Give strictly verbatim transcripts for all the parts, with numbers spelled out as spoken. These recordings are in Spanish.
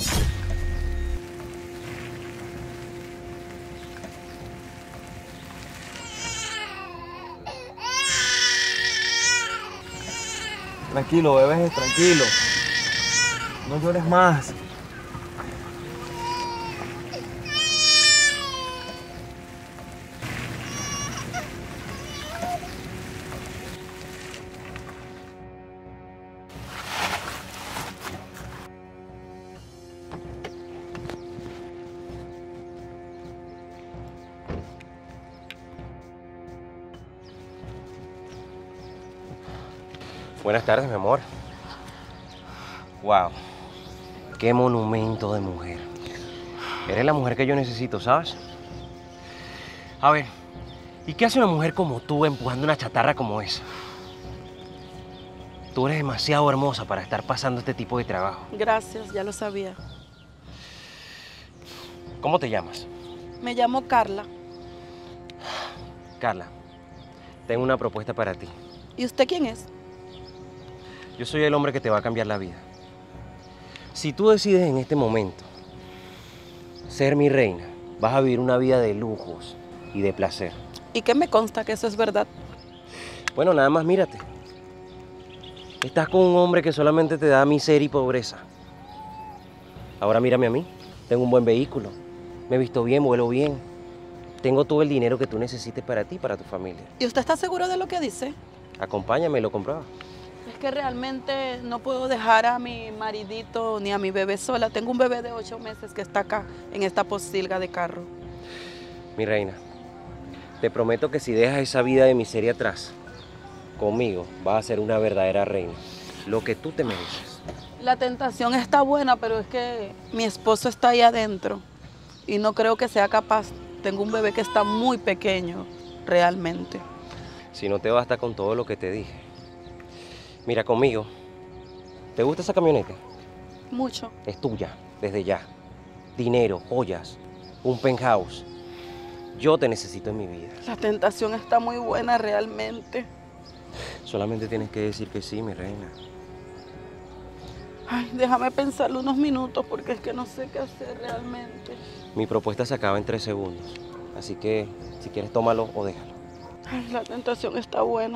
Tranquilo, bebé, tranquilo. No llores más. Buenas tardes, mi amor. Wow, qué monumento de mujer. Eres la mujer que yo necesito, ¿sabes? A ver, ¿y qué hace una mujer como tú empujando una chatarra como esa? Tú eres demasiado hermosa para estar pasando este tipo de trabajo. Gracias, ya lo sabía. ¿Cómo te llamas? Me llamo Carla. Carla, tengo una propuesta para ti. ¿Y usted quién es? Yo soy el hombre que te va a cambiar la vida. Si tú decides en este momento ser mi reina, vas a vivir una vida de lujos y de placer. ¿Y qué me consta que eso es verdad? Bueno, nada más mírate. Estás con un hombre que solamente te da miseria y pobreza. Ahora mírame a mí. Tengo un buen vehículo. Me he visto bien, vuelo bien. Tengo todo el dinero que tú necesites para ti y para tu familia. ¿Y usted está seguro de lo que dice? Acompáñame y lo comprueba. Es que realmente no puedo dejar a mi maridito ni a mi bebé sola. Tengo un bebé de ocho meses que está acá, en esta posilga de carro. Mi reina, te prometo que si dejas esa vida de miseria atrás, conmigo vas a ser una verdadera reina. Lo que tú te mereces. La tentación está buena, pero es que mi esposo está ahí adentro y no creo que sea capaz. Tengo un bebé que está muy pequeño, realmente. Si no te basta con todo lo que te dije. Mira, conmigo, ¿te gusta esa camioneta? Mucho. Es tuya, desde ya. Dinero, joyas, un penthouse. Yo te necesito en mi vida. La tentación está muy buena realmente. Solamente tienes que decir que sí, mi reina. Ay, déjame pensarlo unos minutos porque es que no sé qué hacer realmente. Mi propuesta se acaba en tres segundos. Así que, si quieres, tómalo o déjalo. Ay, la tentación está buena.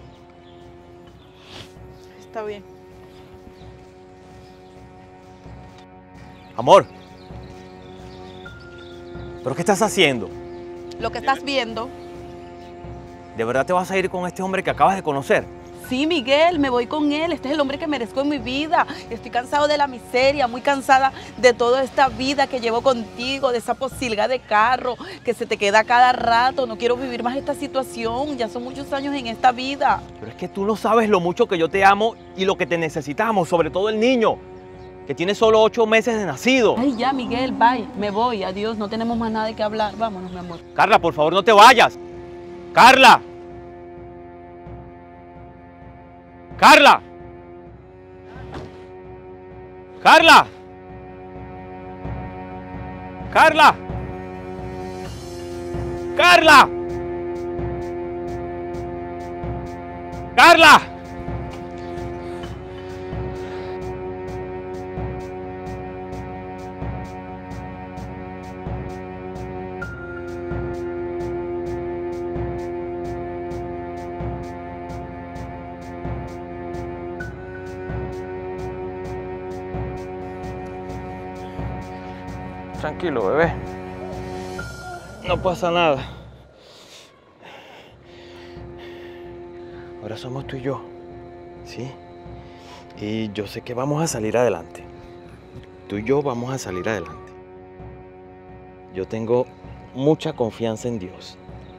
Está bien. Amor. ¿Pero qué estás haciendo? Lo que estás viendo. ¿De verdad te vas a ir con este hombre que acabas de conocer? Sí, Miguel, me voy con él. Este es el hombre que merezco en mi vida. Estoy cansado de la miseria, muy cansada de toda esta vida que llevo contigo, de esa posilga de carro que se te queda cada rato. No quiero vivir más esta situación. Ya son muchos años en esta vida. Pero es que tú no sabes lo mucho que yo te amo y lo que te necesitamos, sobre todo el niño, que tiene solo ocho meses de nacido. Ay, ya, Miguel, bye. Me voy. Adiós. No tenemos más nada de qué hablar. Vámonos, mi amor. Carla, por favor, no te vayas. ¡Carla! ¡Carla! ¡Carla! ¡Carla! ¡Carla! ¡Carla! Tranquilo, bebé. No pasa nada. Ahora somos tú y yo, ¿sí? Y yo sé que vamos a salir adelante. Tú y yo vamos a salir adelante. Yo tengo mucha confianza en Dios.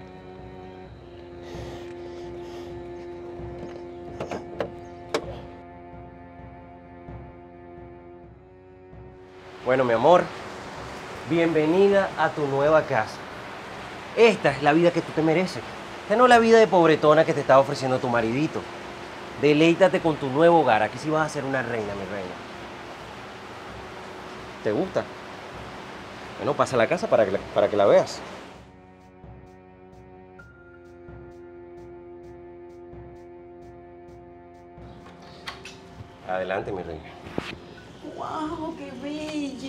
Bueno, mi amor, bienvenida a tu nueva casa. Esta es la vida que tú te mereces. Esta no es la vida de pobretona que te está ofreciendo tu maridito. Deleítate con tu nuevo hogar. Aquí sí vas a ser una reina, mi reina. ¿Te gusta? Bueno, pasa a la casa para que la, para que la veas. Adelante, mi reina. ¡Wow! ¡Qué bella!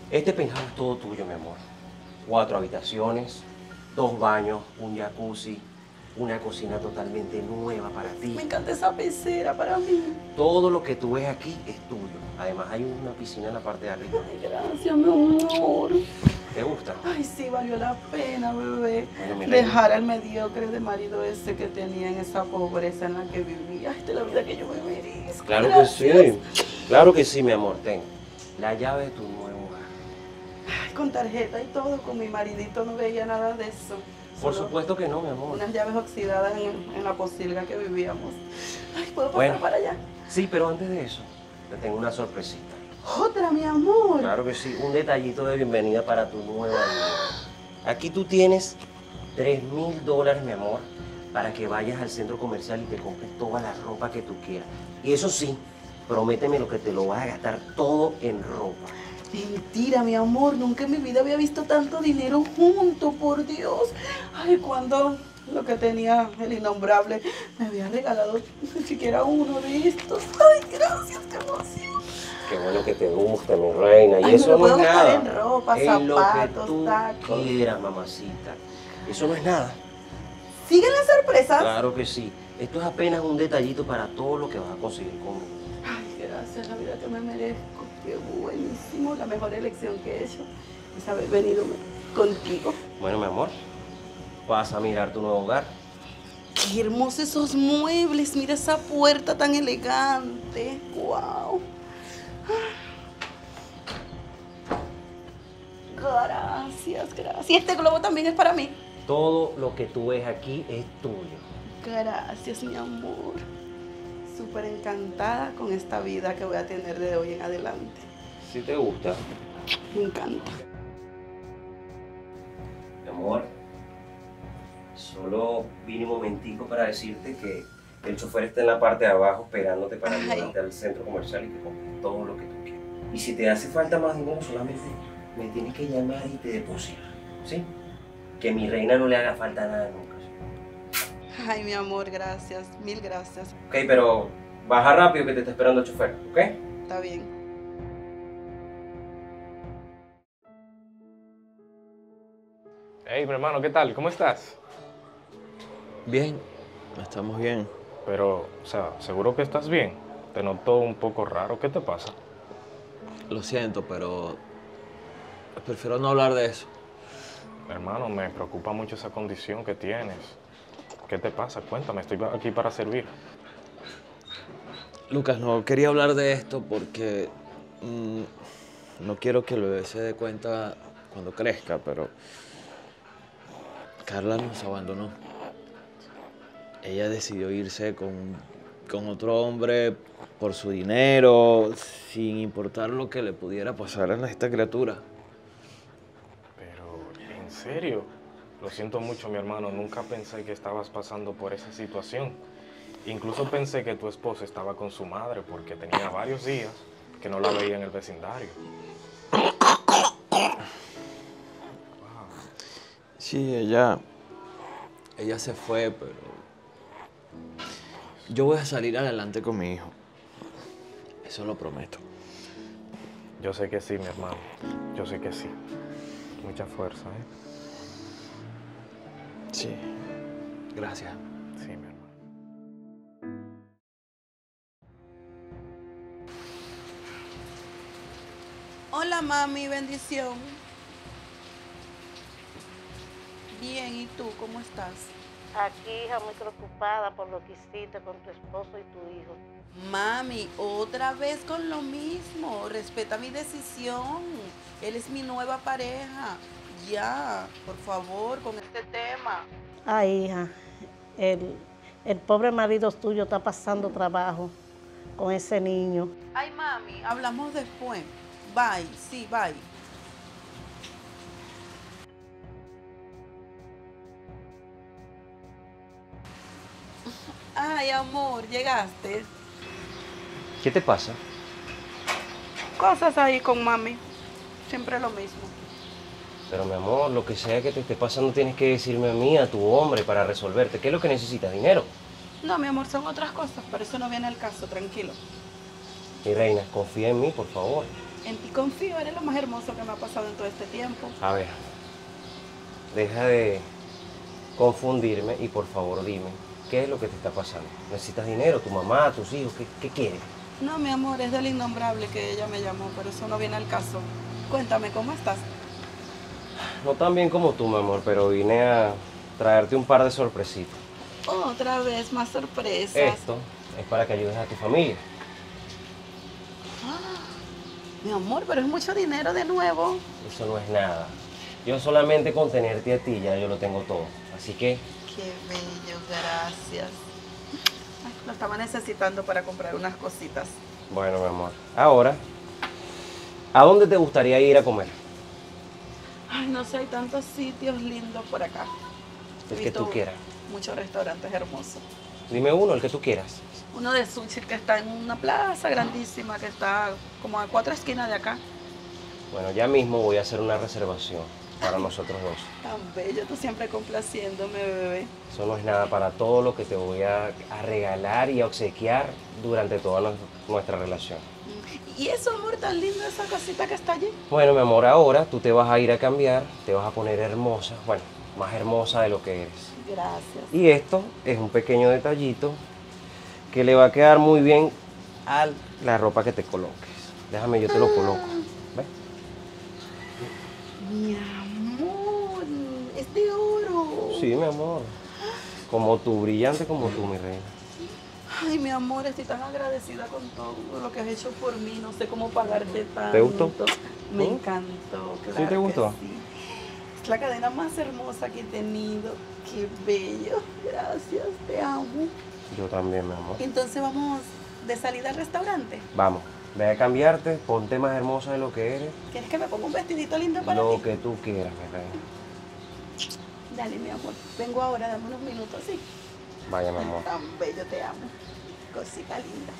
Este penthouse es todo tuyo, mi amor. Cuatro habitaciones, dos baños, un jacuzzi, una cocina totalmente nueva para ti. Me encanta esa pecera para mí. Todo lo que tú ves aquí es tuyo. Además, hay una piscina en la parte de arriba. Ay, gracias, mi amor. ¿Te gusta? Ay, sí, valió la pena, bebé. Bueno, mi reina. Dejar al mediocre de marido ese que tenía en esa pobreza en la que vivía. Esta es la vida que yo me merezco. Claro Gracias. que sí. Claro que sí, mi amor. Ten la llave de tu nuevo hogar. Ay, con tarjeta y todo, con mi maridito no veía nada de eso. Por Solo supuesto que no, mi amor. unas llaves oxidadas en, en la posilga que vivíamos. Ay, ¿puedo pasar Bueno. para allá? Sí, pero antes de eso, te tengo una sorpresita. Otra, mi amor. Claro que sí, un detallito de bienvenida para tu nueva vida. Aquí tú tienes tres mil dólares, mi amor, para que vayas al centro comercial y te compres toda la ropa que tú quieras. Y eso sí, prométeme lo que te lo vas a gastar todo en ropa. Mentira, mi amor. Nunca en mi vida había visto tanto dinero junto, por Dios. Ay, cuando lo que tenía el innombrable me había regalado ni siquiera uno de estos. Ay, gracias, qué emoción. Qué bueno que te gusta, mi reina. Y Ay, me eso lo no puedo es gastar nada. en ropa, En lo que zapatos, tú tacos. quieras, mamacita. Eso no es nada. ¿Siguen las sorpresas? Claro que sí. Esto es apenas un detallito para todo lo que vas a conseguir conmigo. Ay, gracias, la vida que me merezco. Qué buenísimo, la mejor elección que he hecho es haber venido contigo. Bueno, mi amor, vas a mirar tu nuevo hogar. Qué hermosos esos muebles, mira esa puerta tan elegante. Wow. Gracias, gracias. Y este globo también es para mí. Todo lo que tú ves aquí es tuyo. Gracias, mi amor. Súper encantada con esta vida que voy a tener de hoy en adelante. Si te gusta. Me encanta. Mi amor, solo vine un momentico para decirte que el chofer está en la parte de abajo esperándote para Ay. llevarte al centro comercial y que compres todo lo que tú quieras. Y si te hace falta más dinero, solamente me tienes que llamar y te depositar, ¿sí? Que a mi reina no le haga falta nada nunca. Ay, mi amor, gracias. Mil gracias. Ok, pero baja rápido que te está esperando el chofer, ¿ok? Está bien. Hey, mi hermano, ¿qué tal? ¿Cómo estás? Bien, estamos bien. Pero, o sea, ¿seguro que estás bien? Te noto un poco raro. ¿Qué te pasa? Lo siento, pero prefiero no hablar de eso. Hermano, me preocupa mucho esa condición que tienes. ¿Qué te pasa? Cuéntame, estoy aquí para servir. Lucas, no quería hablar de esto porque mm, no quiero que el bebé se dé cuenta cuando crezca, pero Carla nos abandonó. Ella decidió irse con, con otro hombre por su dinero, sin importar lo que le pudiera pasar a esta criatura. Pero, ¿en serio? Lo siento mucho, mi hermano. Nunca pensé que estabas pasando por esa situación. Incluso pensé que tu esposa estaba con su madre porque tenía varios días que no la veía en el vecindario. Sí, ella, ella se fue, pero yo voy a salir adelante con mi hijo. Eso lo prometo. Yo sé que sí, mi hermano. Yo sé que sí. Mucha fuerza, ¿eh? Sí, gracias. Sí, mi hermano. Hola, mami, bendición. Bien, ¿y tú cómo estás? Aquí, hija, muy preocupada por lo que hiciste con tu esposo y tu hijo. Mami, otra vez con lo mismo. Respeta mi decisión. Él es mi nueva pareja. Ya, por favor, con este tema. Ay, hija, el, el pobre marido tuyo está pasando trabajo con ese niño. Ay, mami, hablamos después. Bye, sí, bye. Ay, amor, llegaste. ¿Qué te pasa? Cosas ahí con mami. Siempre lo mismo. Pero mi amor, lo que sea que te esté pasando tienes que decirme a mí, a tu hombre, para resolverte. ¿Qué es lo que necesitas? ¿Dinero? No, mi amor, son otras cosas, pero eso no viene al caso, tranquilo. Mi reina, confía en mí, por favor. En ti confío, eres lo más hermoso que me ha pasado en todo este tiempo. A ver, deja de confundirme y por favor dime, ¿qué es lo que te está pasando? ¿Necesitas dinero? ¿Tu mamá? ¿Tus hijos? ¿Qué, qué quieres? No, mi amor, es del innombrable que ella me llamó, pero eso no viene al caso. Cuéntame, ¿cómo estás? No tan bien como tú, mi amor, pero vine a traerte un par de sorpresitas. Otra vez, más sorpresas. Esto es para que ayudes a tu familia. Mi amor, pero es mucho dinero de nuevo. Eso no es nada. Yo solamente con tenerte a ti ya yo lo tengo todo. Así que... Qué bello, gracias. Ay, lo estaba necesitando para comprar unas cositas. Bueno, mi amor. Ahora, ¿a dónde te gustaría ir a comer? Ay, no sé, hay tantos sitios lindos por acá. He El que visto tú quieras. Muchos restaurantes hermosos. Dime uno, el que tú quieras. Uno de sushi que está en una plaza grandísima, que está como a cuatro esquinas de acá. Bueno, ya mismo voy a hacer una reservación para nosotros dos. Tan bello, tú siempre complaciéndome, bebé. Eso no es nada para todo lo que te voy a, a regalar y a obsequiar durante toda no- nuestra relación. ¿Y eso, amor, tan lindo, esa casita que está allí? Bueno, mi amor, ahora tú te vas a ir a cambiar, te vas a poner hermosa, bueno, más hermosa de lo que eres. Gracias. Y esto es un pequeño detallito que le va a quedar muy bien a la ropa que te coloques. Déjame, yo te lo coloco. ¿Ves? Mi amor, es de oro. Sí, mi amor. Como tú, brillante como tú, mi reina. Ay, mi amor, estoy tan agradecida con todo lo que has hecho por mí. No sé cómo pagarte tanto. ¿Te gustó? Me ¿Mm? encantó, claro. ¿Sí te que gustó? sí. Es la cadena más hermosa que he tenido. Qué bello. Gracias, te amo. Yo también, mi amor. Entonces vamos de salida al restaurante. Vamos, ve a cambiarte, ponte más hermosa de lo que eres. ¿Quieres que me ponga un vestidito lindo para Lo ti? que tú quieras, mi reina. Dale, mi amor. Vengo ahora, dame unos minutos, ¿sí? Vaya, mi amor. Tan bello, te amo. Cosita linda.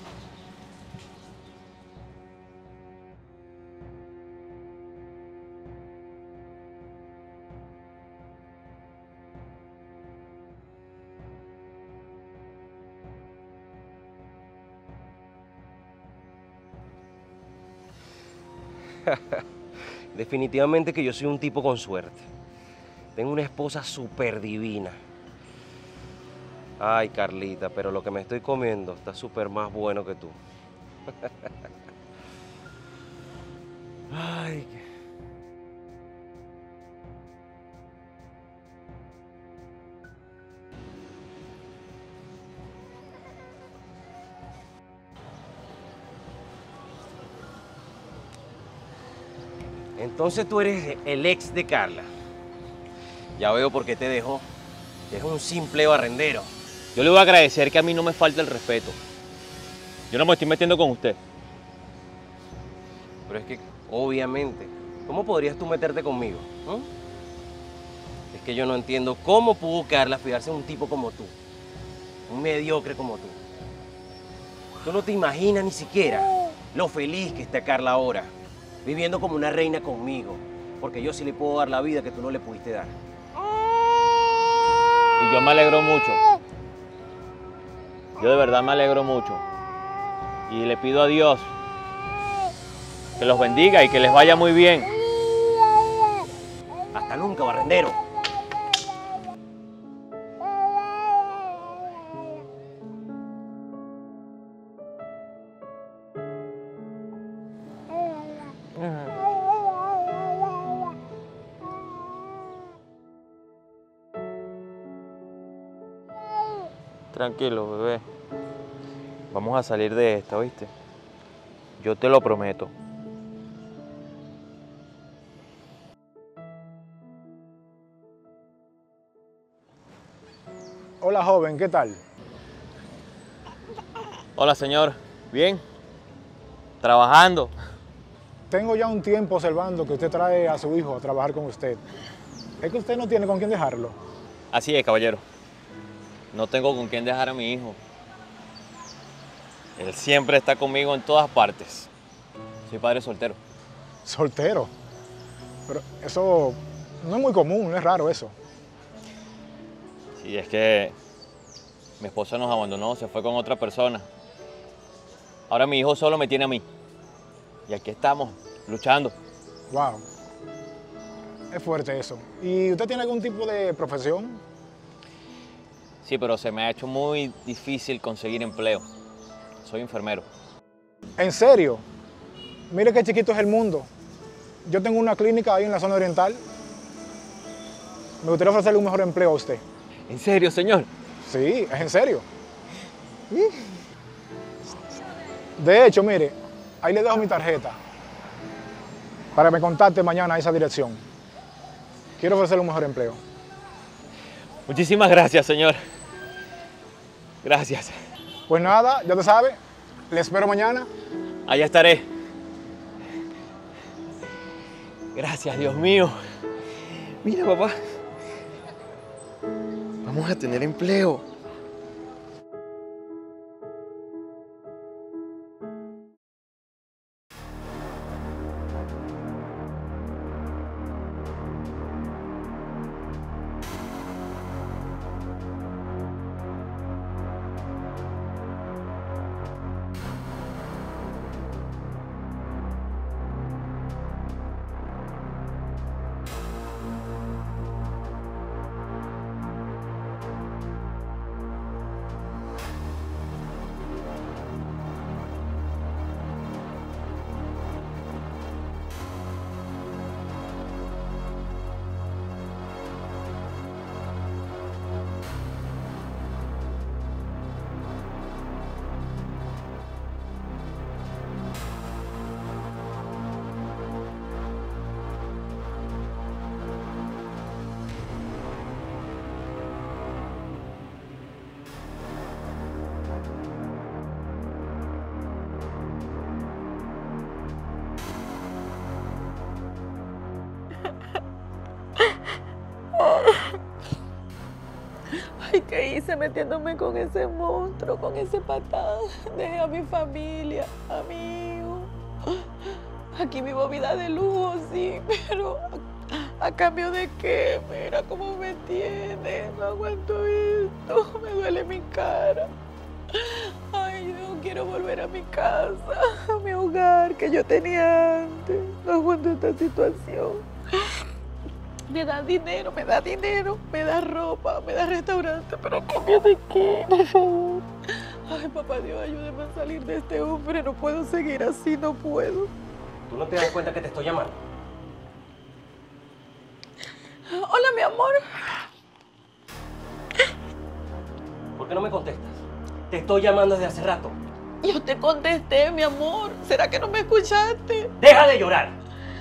Definitivamente que yo soy un tipo con suerte. Tengo una esposa súper divina. Ay, Carlita, pero lo que me estoy comiendo está súper más bueno que tú. Ay, qué- Entonces tú eres el ex de Carla. Ya veo por qué te dejó. Es un simple barrendero. Yo le voy a agradecer que a mí no me falte el respeto. Yo no me estoy metiendo con usted. Pero es que, obviamente, ¿cómo podrías tú meterte conmigo? ¿Mm? Es que yo no entiendo cómo pudo Carla fijarse en un tipo como tú. Un mediocre como tú. Tú no te imaginas ni siquiera lo feliz que está Carla ahora, viviendo como una reina conmigo. Porque yo sí le puedo dar la vida que tú no le pudiste dar. Y yo me alegro mucho. Yo de verdad me alegro mucho. Y le pido a Dios que los bendiga y que les vaya muy bien. Hasta nunca, barrendero. Tranquilo, bebé. Vamos a salir de esta, ¿oíste? Yo te lo prometo. Hola joven, ¿qué tal? Hola, señor. ¿Bien? ¿Trabajando? Tengo ya un tiempo observando que usted trae a su hijo a trabajar con usted. ¿Es que usted no tiene con quién dejarlo? Así es, caballero. No tengo con quién dejar a mi hijo. Él siempre está conmigo en todas partes. Soy padre soltero. Soltero. Pero eso no es muy común, no es raro eso. Sí, es que mi esposa nos abandonó, se fue con otra persona. Ahora mi hijo solo me tiene a mí. Y aquí estamos, luchando. Wow. Es fuerte eso. ¿Y usted tiene algún tipo de profesión? Sí, pero se me ha hecho muy difícil conseguir empleo. Soy enfermero. ¿En serio? Mire qué chiquito es el mundo. Yo tengo una clínica ahí en la zona oriental. Me gustaría ofrecerle un mejor empleo a usted. ¿En serio, señor? Sí, es en serio. De hecho, mire, ahí le dejo mi tarjeta para que me contacte mañana a esa dirección. Quiero ofrecerle un mejor empleo. Muchísimas gracias, señor. Gracias. Pues nada, ya te sabe, le espero mañana. Allá estaré. Gracias, Dios mío. Mira, papá. Vamos a tener empleo. Ay, ¿qué hice metiéndome con ese monstruo, con ese patán? Dejé a mi familia, a mi hijo. Aquí vivo vida de lujo, sí, pero ¿a, a cambio de qué? Mira cómo me tiene, no aguanto esto, me duele mi cara. Ay, no quiero volver a mi casa, a mi hogar que yo tenía antes. No aguanto esta situación. Me da dinero, me da dinero, me da ropa, me da restaurante, pero ¿a cambio de qué? Por favor. Ay, papá Dios, ayúdame a salir de este hombre, no puedo seguir así, no puedo. ¿Tú no te das cuenta que te estoy llamando? Hola, mi amor. ¿Por qué no me contestas? Te estoy llamando desde hace rato. Yo te contesté, mi amor. ¿Será que no me escuchaste? ¡Deja de llorar!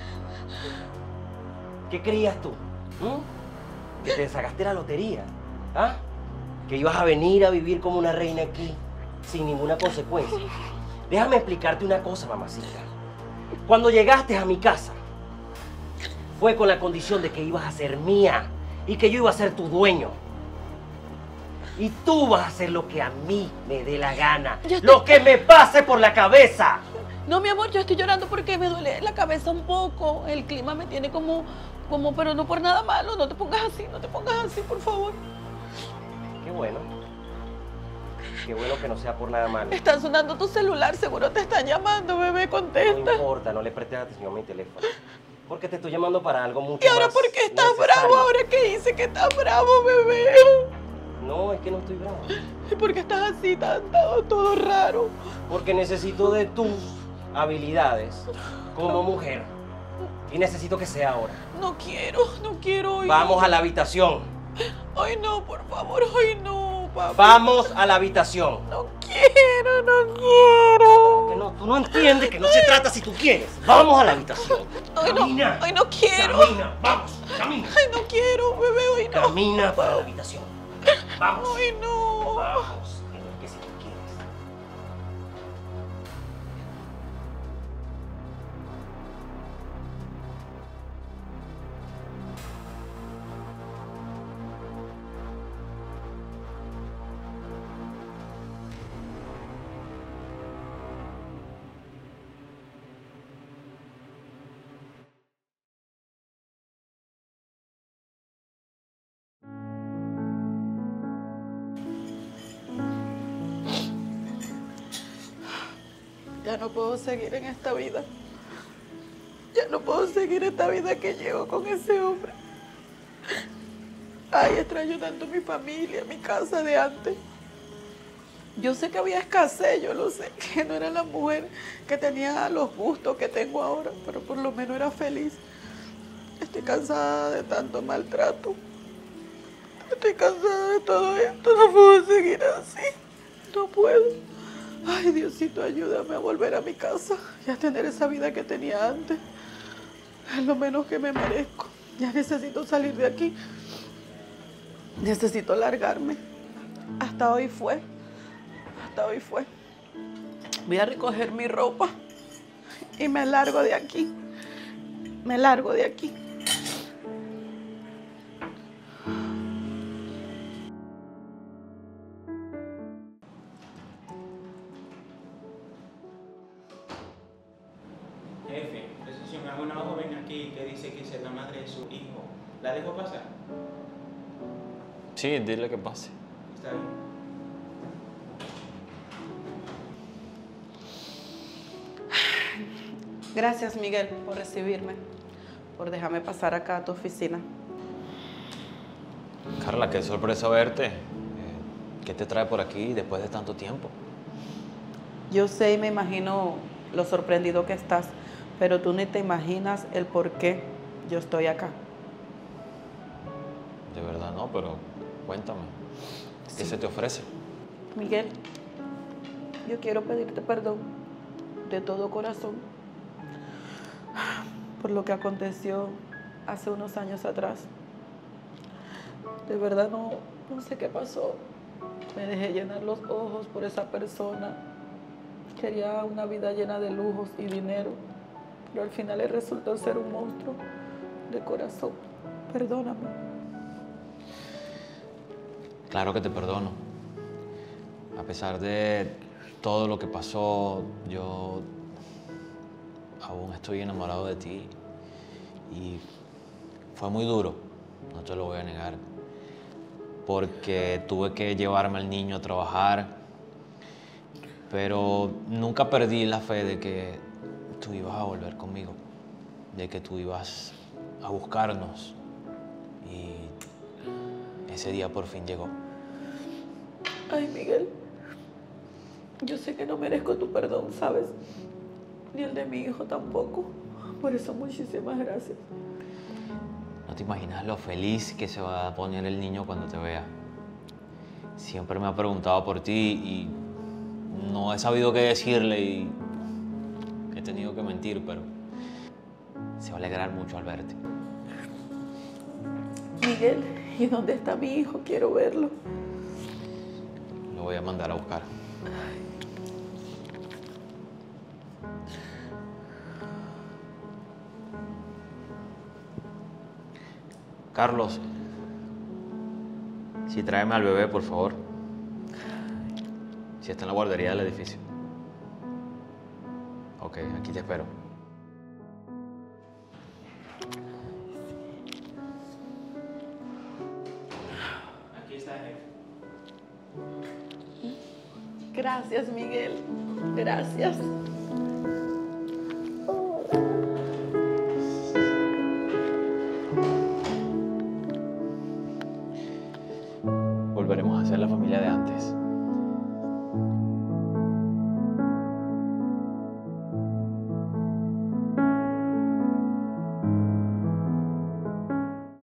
¿Qué creías tú? ¿Mm? ¿Que te sacaste la lotería? ¿Ah? ¿Que ibas a venir a vivir como una reina aquí sin ninguna consecuencia? Déjame explicarte una cosa, mamacita. Cuando llegaste a mi casa, fue con la condición de que ibas a ser mía y que yo iba a ser tu dueño. Y tú vas a hacer lo que a mí me dé la gana, Yo te- lo que me pase por la cabeza. No, mi amor, yo estoy llorando porque me duele la cabeza un poco. El clima me tiene como, como, pero no por nada malo. No te pongas así, no te pongas así, por favor. Qué bueno. Qué bueno que no sea por nada malo. Está sonando tu celular, seguro te están llamando, bebé, No contesta. importa, no le prestes atención a mi teléfono. Porque te estoy llamando para algo mucho ¿Y ahora más por qué estás necesario. bravo? ¿Ahora qué hice que estás bravo, bebé? No, es que no estoy bravo. ¿Y por qué estás así, tan, todo, todo raro? Porque necesito de tus habilidades como mujer. Y necesito que sea ahora. No quiero, no quiero hoy. Vamos a la habitación. Ay, no, por favor, hoy no, papá. Vamos a la habitación. No quiero, no quiero. Que no, tú no entiendes que no se trata si tú quieres. Vamos a la habitación. Ay, no, Camina. ay, no quiero. Camina, vamos, camina. Ay, no quiero, bebé, hoy no. Camina para la habitación. Vamos. Ay, no. Vamos. Que si tú quieres. Ya no puedo seguir en esta vida. Ya no puedo seguir esta vida que llevo con ese hombre. Ay, extraño tanto mi familia, mi casa de antes. Yo sé que había escasez, yo lo sé, que no era la mujer que tenía los gustos que tengo ahora, pero por lo menos era feliz. Estoy cansada de tanto maltrato. Estoy cansada de todo esto, no puedo seguir así. No puedo. Ay, Diosito, ayúdame a volver a mi casa y a tener esa vida que tenía antes. Es lo menos que me merezco. Ya necesito salir de aquí. Necesito largarme. Hasta hoy fue. Hasta hoy fue. Voy a recoger mi ropa y me largo de aquí. Me largo de aquí. Jefe, recepción, hay una joven aquí que dice que es la madre de su hijo. ¿La dejo pasar? Sí, dile que pase. Está bien. Gracias, Miguel, por recibirme, por dejarme pasar acá a tu oficina. Carla, qué sorpresa verte. Eh, ¿Qué te trae por aquí después de tanto tiempo? Yo sé y me imagino lo sorprendido que estás, pero tú ni te imaginas el por qué yo estoy acá. De verdad no, pero cuéntame. ¿Qué Sí. se te ofrece? Miguel, yo quiero pedirte perdón de todo corazón por lo que aconteció hace unos años atrás. De verdad no, no sé qué pasó. Me dejé llenar los ojos por esa persona. Quería una vida llena de lujos y dinero, pero al final le resultó ser un monstruo de corazón. Perdóname. Claro que te perdono. A pesar de todo lo que pasó, yo aún estoy enamorado de ti. Y fue muy duro, no te lo voy a negar. Porque tuve que llevarme al niño a trabajar. Pero nunca perdí la fe de que tú ibas a volver conmigo. De que tú ibas a buscarnos. Y ese día por fin llegó. Ay, Miguel, yo sé que no merezco tu perdón, ¿sabes? Ni el de mi hijo tampoco. Por eso muchísimas gracias. No te imaginas lo feliz que se va a poner el niño cuando te vea. Siempre me ha preguntado por ti y no he sabido qué decirle y he tenido que mentir, pero se va a alegrar mucho al verte. Miguel, ¿y dónde está mi hijo? Quiero verlo. Lo voy a mandar a buscar. Carlos, si tráeme al bebé, por favor. Si está en la guardería del edificio. Ok, aquí te espero. Aquí está, jefe. Gracias, Miguel. Gracias.